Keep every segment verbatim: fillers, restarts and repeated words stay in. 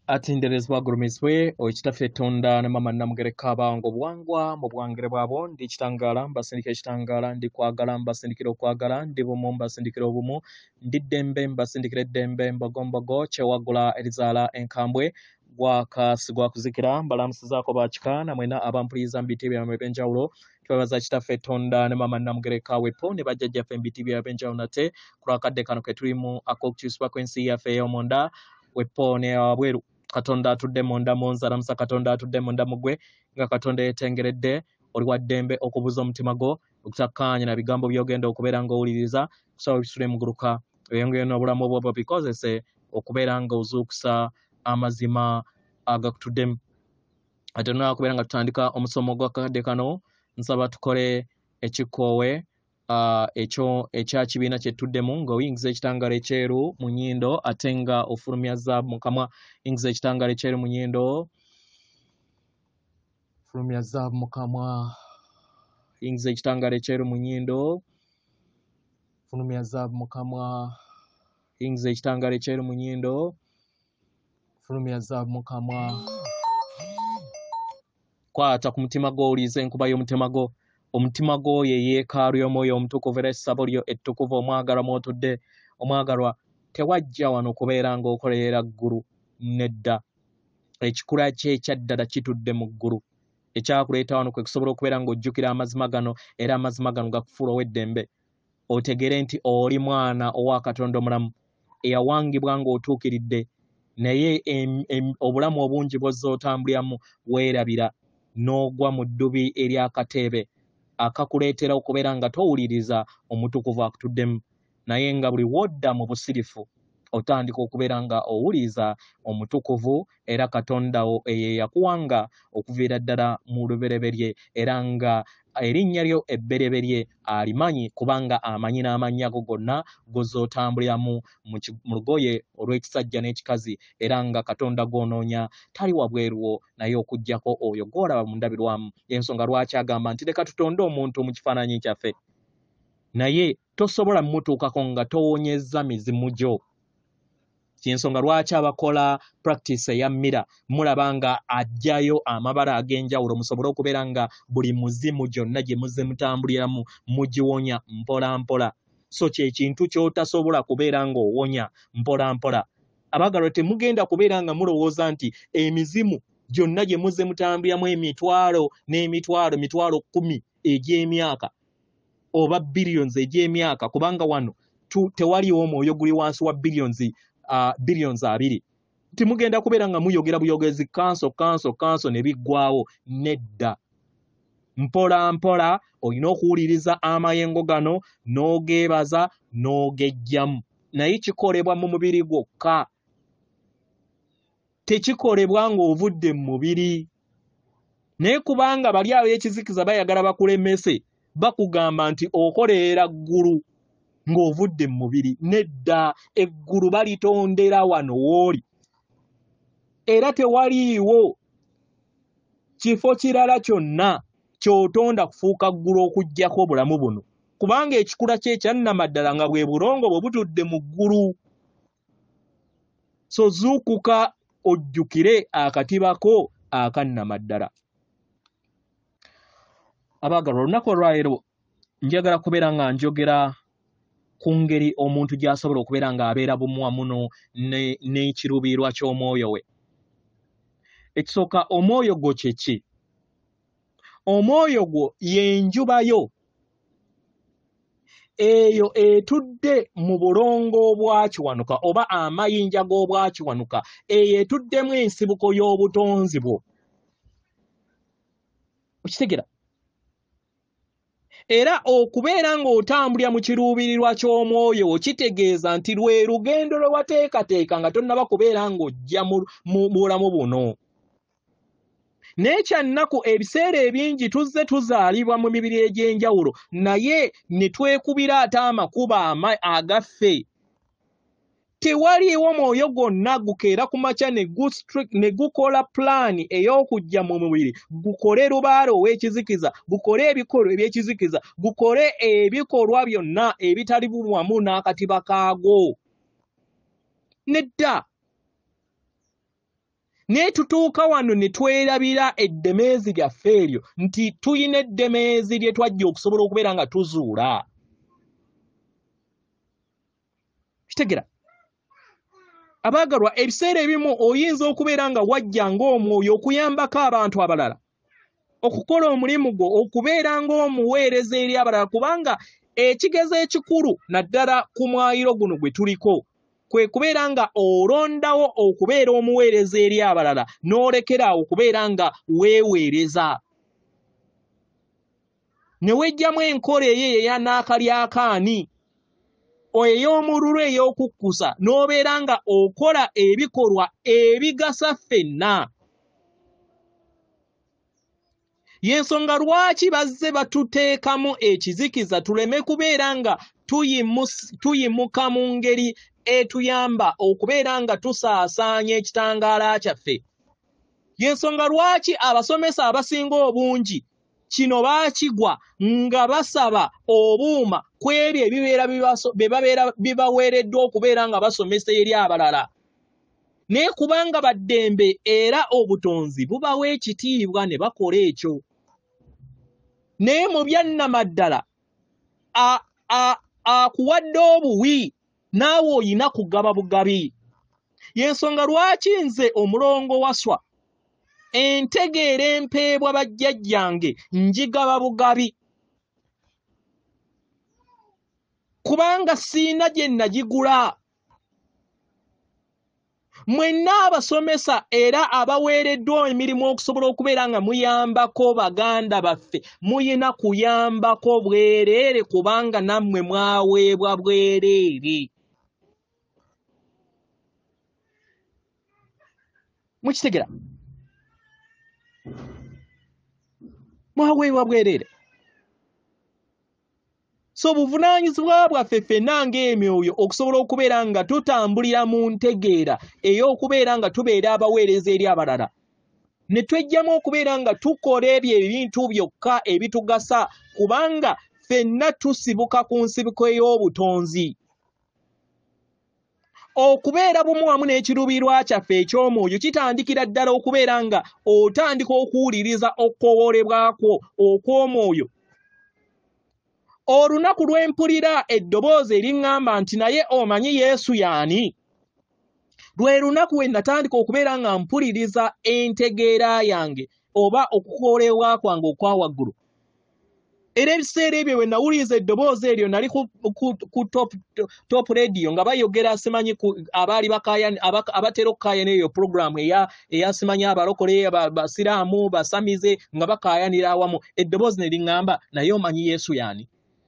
atinderezebwa gulumiswe okitaffe Tonda ne mama namugereka abango bwangwa mu bwangere bwabo ndi kitangala mbasindikira kitangala ndi kwagala mbasindikira okwagala ndi bumu mbasindikira obumu ndi ddembe mbasindikira eddembe mbogombogo kyewagula erizaala enkambwe gwakasigwa kuzikira mbalamusizaako bakika namwena abampuliza mbiti byamwe benjawulo twebaza kitaffe Tonda ne mama namugereka wepo ne bajjajjaffe mbiti byamwe benjawulo nate kulwakadde kano ke tulimu akokukyusibwa kw'ensi yaffe ey'omonda wepo ne abweru Katonda atudde munda monza namusa Katonda atudde munda mugwe nga Katonda yetengeredde oli wa ddembe okubuza omutima gwo okutakkaanya na bigambo by'ogenda okubeera ng'owuliriza kusaba bisule muguluka ebyengoyo n'obulamu obwo bikozese okubeera nga ozuukusa amazima agakutuddemu ate n'okubeera nga tutandika omusomo gw'akadde kano nsaba tukole ekikoowe Uh, ekyo ekya kibiina kye tuddemu ng'oyingiza ekitangala ekyeru mu nnyindo ate nga ofulumya zaabu mu kamwa yingiza ekitangala ekyeru mu nnyindo fulumya zaabu mu kamwa yingiza ekitangala ekyeru mu nnyindo fulumya zaabu mu kamwa yingiza ekitangala ekyeru mu nnyindo fulumya zaabu mu kamwa kwata ku mutima gwo owuliriza enkuba y'omutima gwo omutima gwo ye yeekaalu y'omwoyo omutukuvu era essabo lyo ettukuvu omwagalwa mw'otudde omwagalwa tewajja wano kubeera ng'okolerera ggulu nedda ekikula kye ekyaddala kitudde mu ggulu ekyakuleeta wano kwe kusobola okubeera ng'ojjukira amazima gano era amazima gano gakufuula ow'eddembe otegere nti oli mwana owa Katonda omulamu eyawangibwa ng'otuukiridde naye obulamu obungi bw'ozza otambuliramu weerabira n'ogwa mu ddubi ery'akateebe akakuleetera okubeera nga towuliriza omutukuvu akutuddemu naye nga buli wodda mu busirifu otandika okubeera nga owuliriza omutukuvu era Katonda wo eyo yakuwanga okuviira ddala mu lubereberye era nga erinnya lyo ebbereberye alimanyi kubanga amanyi n'amannya go gonna goz'otambuliramu mu lugoye olw'ekisajja n'ekikazi era nga Katonda gw'onoonya tali wabweruwo naye okuggyako oyo gw'olaba mu ndabirwamu y'ensonga lwaki agamba nti leka tutonde omuntu mu kifaananyi kyaffe naye tosobola mmutuukako nga towonyezza mizimu gyo kyensonga lwaki abakola practice eya mmira mulaba nga ajjayo amabala ag'enjawulo musobole okubeera nga buli muzimu gyonna gye muzze mutambuliramu mugiwonya mpola mpola so kye kintu ky'otasobola kubeera ng'owonya mpola mpola abaagalwa temugenda kubeera nga mulowooza nti emizimu gyonna gye muzze mutambuliramu emitwalo n'emitwalo mitwalo kkumi egy'emyaka oba billions egy'emyaka kubanga wano tewaliwo omwoyo guli wansi wa billions Uh, billions abiri timugenda kubeera nga muyogera buyogezi kanso kanso kanso ne biggwawo nedda mpola mpola olina okuwuliriza amayengo gano n'ogeebaza n'ogejjamu naye kikolebwa mu mubiri gwokka tekikolebwa ng'ovudde mu mubiri naye kubanga bali ab'ekizikiza bayagala bakulemese bakugamba nti okolerera ggulu ng'ovudde mu mubiri nedda eggulu balitondera wano w'oli era tewaliiwo kifo kirala kyonna ky'otonda kufuuka ggulu okuggyako obulamu buno kubanga ekikula kye ekyannamaddala nga bwe bulongo bwe butudde mu ggulu so zuukuka ojjukire akatibako akannamaddala abaagalwa olunaku olwaleero njagala kubeera nga njogera ku ngeri omuntu gy'asobola okubeera ng'abeera bumu wamu n'ekiruubirirwa ky'omwoyo we ekisooka omwoyo gwo kye ki omwoyo gwo y'enjuba yo eyo etudde mu bulongo obwakiwanuka oba amayinja g'obwakiwanuka eyo etuddemu ensibuko y'obutonzi bwo okitegera era okubeera ng'otambulira mu kiruubirirwa ky'omwoyo okitegeeza nti lwe lugendo lwe wateekateeka nga tonnaba kubeera ng'ojja mu bulamu buno n'ekyannaku ebiseera ebingi tuzze tuzaalibwa mu mibiri egy'enjawulo naye ne twekubira ate amakuba agaffe tewaliiwo mwoyo gwonna gukeera ku makya ne gukola pulaani ey'okujja mu mubiri gukole lubaale ow'ekizikiza gukole ebikolwa eby'ekizikiza gukole ebikolwa byonna ebitali wamu n'akatiba kaagwo nedda ne tutuuka wano ne twerabira eddemeezi lyaffe eryo nti tuyina eddemeezi lye twajja okusobola okubeera nga tuzuula. Kitegera abaagalwa, ebiseera ebimu oyinza okubeera nga wajja ng'omwoyo okuyambako abantu abalala, okukola omulimu gwo, okubeera ng'omuweereza eri abalala, kubanga ekigezo ekikulu naddala ku mwayiro guno gwe tuliko kwe kubeera nga olondawo okubeera omuweereza eri abalala n'olekeraawo okubeera nga weeweereza. Ne wejjamu enkola eyo ey'anaakalyakaani, ey'omululu ey'okukkusa, n'obeera nga okola ebikolwa ebigasa ffenna. Y'ensonga lwaki bazze batuteekamu ekizikiza tuleme kubeera nga tuyimuka mu ngeri etuyamba okubeera nga tusaasaanya ekitangaala kyaffe. Y'ensonga lwaki abasomesa abasinga obungi kino baakigwa nga basaba obuuma ku ebyo ebibeera bye babeera bibaweereddwa okubeera nga basomesa eri abalala. Naye kubanga baddembe era obutonzi bubawa ekitiibwa ne bakola ekyo. Naye mu byannamaddala akuwadde obuwi naawe oyina kugaba bugabi. Y'ensonga lwaki nze omulongo waswa entegeera empeebwa bajjajjange njigaba bugabi, kubanga siina gye nagigula. Mwenna abasomesa era abaweereddwa emirimu okusobola okubeera nga muyambako baganda baffe, muyina kuyambako bwereere kubanga nammwe mwaweebwa bwereere. Mukitegera? Mwaweebwa bwereere. So buvunaanyizibwa bwaffe ffenna ng'emyoyo okusobola okubeera nga tutambulira mu ntegeera ey'okubeera nga tubeera abaweereza eri abalala, ne twejjamu okubeera nga tukola ebyo ebintu byokka ebitugasa, kubanga ffenna tusibuka ku nsibuko ey'obutonzi. Okubeera bumu wamu n'ekiruubirirwa kyaffe eky'omwoyo kitandikira ddala okubeera nga otandika okuwuliriza okukowoolebwako okw'omwoyo. Olunaku lwe mpulira eddoboozi eriŋŋamba nti naye omanyi Yesu y'ani, lwe lunaku we natandika okubeera nga mpuliriza entegeera yange oba okukoolebwa kwange okwa waggulu. Era ebiseera ebyo we nawuliriza eddoboozi eryo nali ku, ku, ku top, top radio nga bayogera simanyi abaali bakaayana abatera okukaayana eyo puroguramu eya eyasimanyi abalokole basiraamu basamize nga bakaayanira awamu. Eddoboozi ne liŋŋamba naye omanyi Yesu y'ani.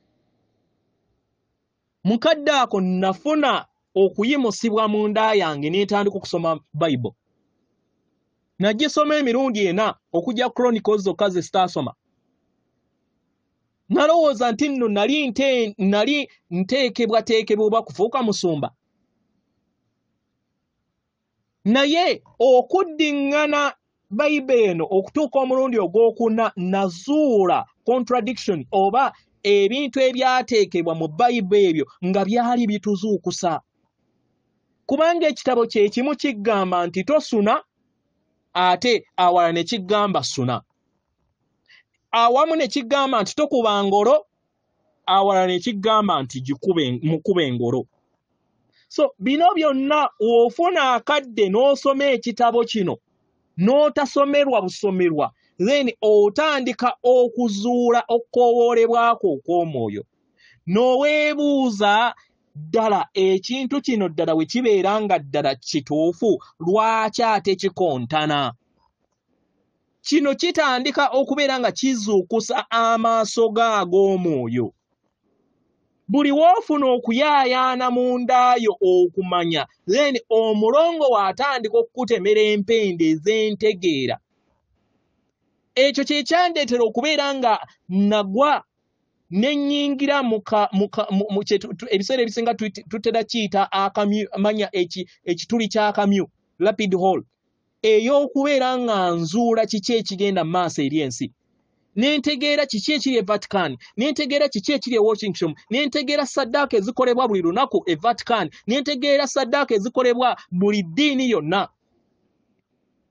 Mukadde ako nafuna okuyimusibwa mu nda yange n'entandika okusoma Bayibuli. Nagisoma emirundi ena okujja Chronicles zokka ze sitaasoma. Nalowooza nti nno nali nte nali nteekebwateekebwa oba kufuuka musumba. Naye okuddiŋŋana Bayibuli eno okutuuka omulundi ogwokuna nazuula contradiction oba ebintu ebyateekebwa mu Bayibuli ebyo nga byali bituzuukusa. Kubanga ekitabo kye kimu kiggamba nti tosuna, ate awala ne kiggamba suna. Awamu ne kiggamba nti tokuba ngolo, awala ne kiggamba nti gikube mukube engolo. So bino byonna ofuna akadde n'osoma ekitabo kino n'otasomerwa busomerwa, then otandika okuzuula okukowoolebwako okw'omwoyo n'oweebuuza ddala ekintu kino ddala we kibeera nga ddala kituufu lwaki ate kikontana. Kino kitandika okubeera nga kizuukusa amaaso g'ag'omwoyo. Buli woofuna okuyaayaana mu ndaayo okumanya, then omulongo waatandika okukutemera empende ez'entegeera. Ekyo kye kyandeetera okubeera nga nagwa ne nnyingira mu ebiseera ebisinga tutera kiyita akamanya ekituli ky'akamyu, rapid hall, ey'okubeera nga nzuula kiki ekigenda mu maaso eri ensi. N'entegeera kiki ekiri e Vatican, n'entegeera kiki ekiri e Washington, n'entegeera saddaaka ezikolebwa buli lunaku e Vatican, n'entegeera saddaaka ezikolebwa buli ddiini yonna.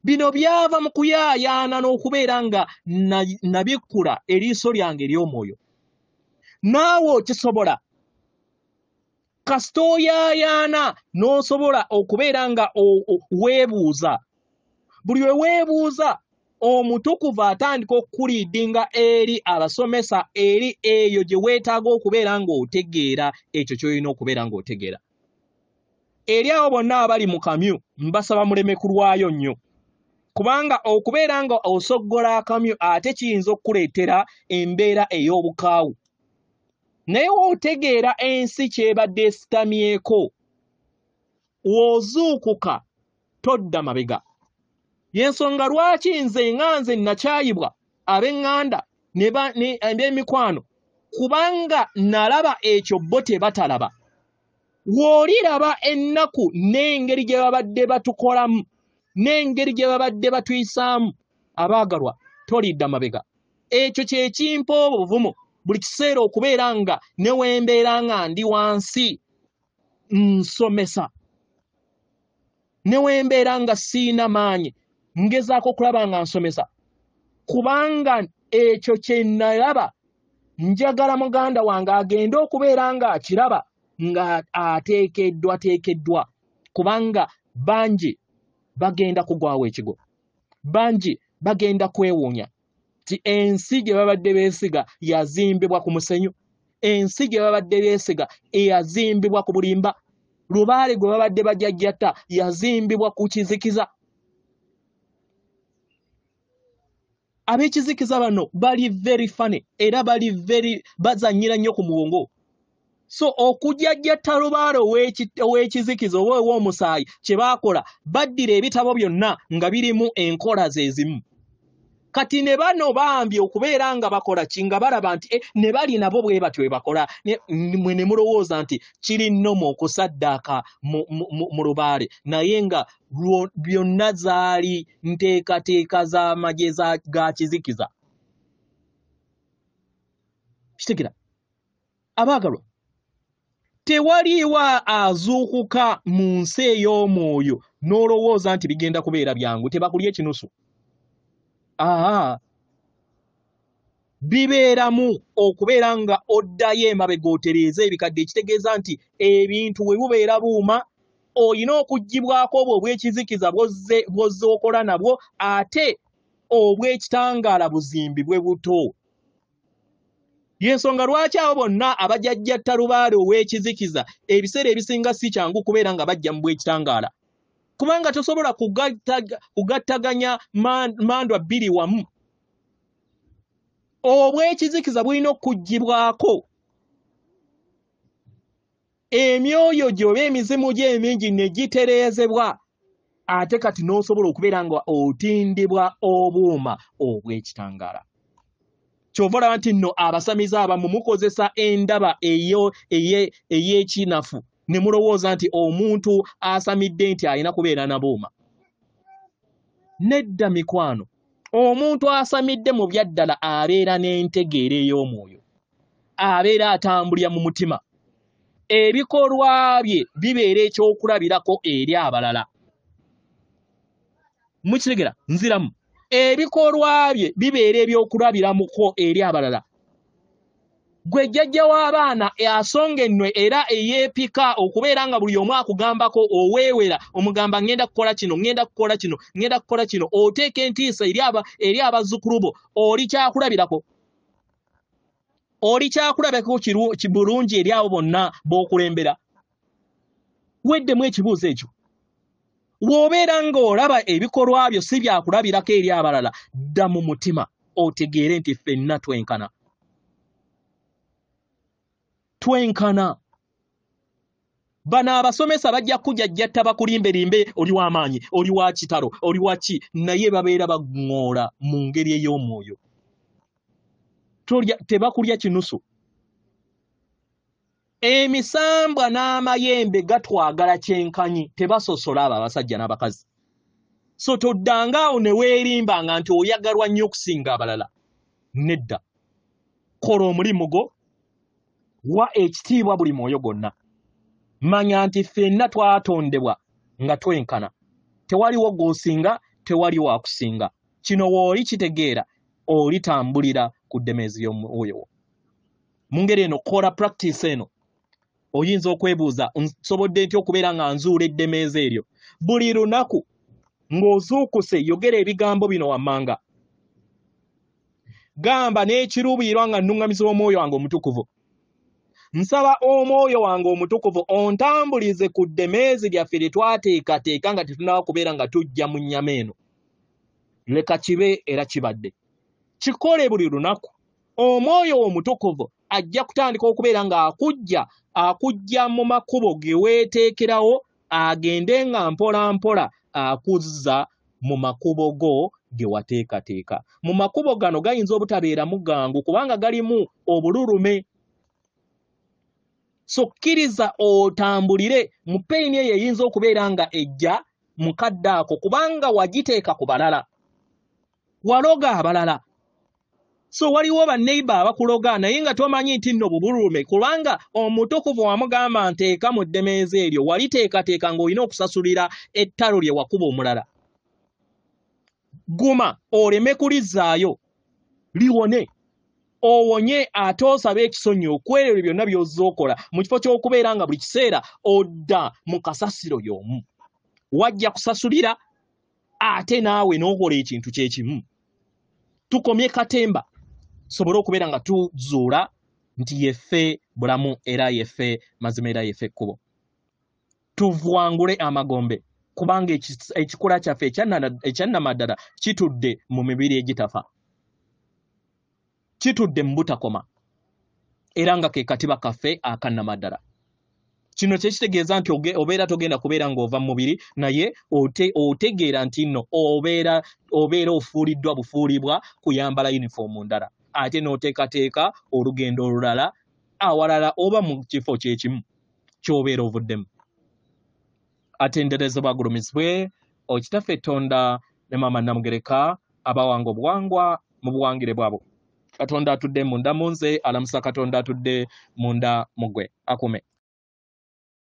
bino byava mu kuyaayaana n'okubeera nga nabikkula eriiso lyange ery'omwoyo. Naawe okisobola kasita oyaayaana n'osobola okubeera nga weebuuza. Buli we weebuuza omutukuvu atandika okukuliidinga eri abasomesa eri eyo gye weetaaga okubeera ng'otegeera ekyo ky'olina okubeera ng'otegeera. Eri abo bonna abali mu kamyu mbasaba muleme kulwayo nnyo, kubanga okubeera nga osoggola akamyu ate kiyinza okukuleetera embeera ey'obukaawu. Naye otegeera ensi kyebadde esitamyeko, w'ozuukuka todda mabega. Y'ensonga lwaki nze nga nze nakyayibwa ab'eŋŋanda n'emikwano, kubanga nalaba ekyo bo tebatalaba. W'oliraba ennaku n'engeri gye babadde batukolamu n'engeri gye babadde batuyisaamu, abaagalwa tolidda mabega. Ekyo kye kimpa obuvumu buli kiseera okubeera nga ne wembeera nga ndi wansi nsomesa, ne wembeera nga siina maanyi ngezaako okulaba nga nsomesa, kubanga ekyo kye nalaba njagala muganda wange agenda okubeera nga akiraba nga ateekeddwa teekeddwa, kubanga bangi bagenda kugwawo ekigo, bangi bagenda kwewuunya ti ensi gye babadde beesiga yazimbibwa ku musenyu, ensi gye babadde beesiga eyazimbibwa ku bulimba, lubaale gwe babadde bajajjatta yazimbibwa ku kizikiza. Ab'ekizikiza bano bali very funny era bali very bazannyira nnyo ku muwongo. So okujajjatta lubaale ow'ekizikiza oba ow'omusaayi kye baakola, baddira ebitabo byonna nga birimu enkola ze zimu. Kati ne bano bambi okubeera nga bakola ki, nga balaba nti eh, ne bali nabo bwe batyo bwe bakola, mwe ne mulowooza nti kiri nnomo okusaddaaka mu lubaale, naye nga byonna zaali nteekateeka z'amagye ga kizikiza. Kitegeera abaagalwa, tewaliiwo azuukuka mu nsi ey'omwoyo n'olowooza nti bigenda kubeera byangu, tebakulya ekinusu. Aa, bibeeramu okubeera nga oddayo emabega otereeza ebikadde, ekitegeeza nti ebintu bwe bubeera buuma olina okuggibwako obwo obw'ekizikiza bw'ozze okola nabwo, ate obw'ekitangaala buzimbibwe buto. Y'ensonga lwaki abo bonna abajajjatta lubaale ow'ekizikiza ebiseera ebisinga si kyangu kubeera nga bajja mu bw'ekitangaala, kubanga tosobola kugattaganya mandwa bbiri wamu. Obw'ekizikiza bulina okuggibwako, emyoyo gyo oba emizimu gyo emingi ne gitereezebwa, ate kati n'osobola okubeera nga otindibwa obuuma obw'ekitangaala. Kyova olaba nti nno abasamize abamu mukozesa endaba ey'ekinafu ne mulowooza nti omuntu asamidde nti alina kubeera na buuma. Nedda mikwano, omuntu asamidde mu byaddala abeera n'entegeera ey'omwoyo, abeera atambulira mu mutima, ebikolwa bye bibeera ekyokulabirako eri abalala. Mukitegera nziramu, ebikolwa bye bibeera ebyokulabiramuko eri abalala. Gwe jjajja w'abaana asonga ennwe era eyeepika okubeera nga buli omu akugambako oweewera, omugamba ngenda kukola kino, ngenda kukola kino, ngenda kukola kino, oteeka entiisa eri abazzukulu bo, oli kyakulabirako. Oli kyakulabirako bulungi eri abo bonna b'okulembera. Weddemu ekibuuzo ekyo. Bw'obeera ng'olaba ebikolwa byo si byakulabirako eri abalala, dda mu mutima otegeere nti ffenna twenkana. Twenkana. Bano abasomesa bajja kujajjatta bakulimberimbe, oli w'amaanyi, oli wa kitalo, oli wa ki, naye babeera baŋŋoola mu ngeri ey'omwoyo. Tebakulya kinusu. Emisambwa n'amayembe gatwagala kyenkanyi, tebasosola abo abasajja n'abakazi. So toddangaawo ne weerimbanga nti oyagalwa nnyo okusinga abalala. Nedda. Kola omulimu gwo, wa ekitiibwa buli mwoyo gwonna. Manya nti ffenna twatondebwa nga twenkana. Tewaliwo gw'osinga, tewali wa kusinga. Kino wooli kitegeera olitambulira ku ddemeezi y'omwoyo. Mu ngeri eno kola practice eno. Oyinza okwebuuza nsobodde ntya okubeera nga nzuula eddemeezi eryo. Buli lunaku ng'ozuukuse yogera ebigambo bino wammanga. Gamba n'ekiruubirirwa nga nnuŋŋamiza omwoyo wange omutukuvu. Nsaba omwoyo wange omutukuvu ontambulize ku ddemeezi lyaffe lye twateekateeka nga tetunaba kubeera nga tujja mu nnyama eno. Leka kibe era kibadde. Kikole buli lunaku. Omwoyo omutukuvu ajja kutandika okubeera nga akujja akujja mu makubo ge weeteekerawo agende nga mpola mpola akuzza mu makubo go ge wateekateeka. Mu makubo gano gayinza obutabeeramu gangu kubanga galimu obululume. So kkiriza otambulire mu peyini eyo eyinza okubeera nga ejja mu kadde ako kubanga wagiteeka ku balala. Waloga abalala. So waliwo banneiba abakuloga naye nga tomanyi nti nno bubulume kubanga omutukuvu wamugamba nteeka mu ddemeezi eryo waliteekateeka ng'olina okusasulira ettalo lye wakuba omulala. Guma oleme kulizzaayo liwone owonye ate osabe ekisonyi okwerero byonna by'ozza okola mu kifo ky'okubeera nga buli kiseera odda mu kasasiro y'omu. Wajja kusasulira ate naawe n'okola ekintu kye kimu. Tukomye katemba sobole okubeera nga tuzuula nti yeffe bulamu era yeffe mazima era yeffe ekkubo. Tuvwangule amagombe kubanga ekikula kyaffe ekyannamaddala kitudde mu mibiri egitafa. Kitudde mu butakoma era nga ke katiba kaffe akannamaddala. Kino kye kitegeeza nti obeera togenda kubeera ng'ova mu mubiri naye ote, otegeera nti nno obeera obeera ofuuliddwa bufuulibwa kuyambala yunifoomu ndala ate n'oteekateeka olugendo olulala awalala oba mu kifo kye kimu ky'obeera ovuddemu. Atenderezebwa agulumizibwe okitaffe Tonda ne Maama Namugereka abawanga obuwangwa mu buwangire bwabo. Katonda atudde munda mu nze, alamusa Katonda atudde munda mu ggwe. Akume.